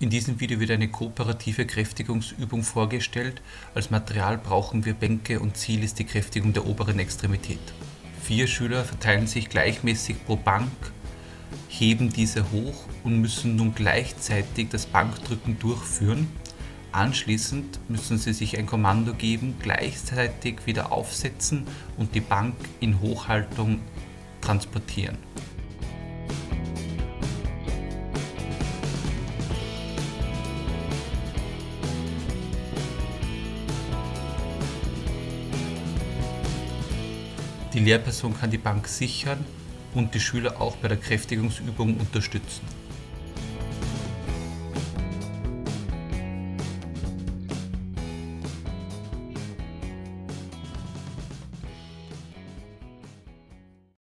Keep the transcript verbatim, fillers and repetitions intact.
In diesem Video wird eine kooperative Kräftigungsübung vorgestellt. Als Material brauchen wir Bänke und Ziel ist die Kräftigung der oberen Extremität. Vier Schüler verteilen sich gleichmäßig pro Bank, heben diese hoch und müssen nun gleichzeitig das Bankdrücken durchführen. Anschließend müssen sie sich ein Kommando geben, gleichzeitig wieder aufsetzen und die Bank in Hochhaltung transportieren. Die Lehrperson kann die Bank sichern und die Schüler auch bei der Kräftigungsübung unterstützen.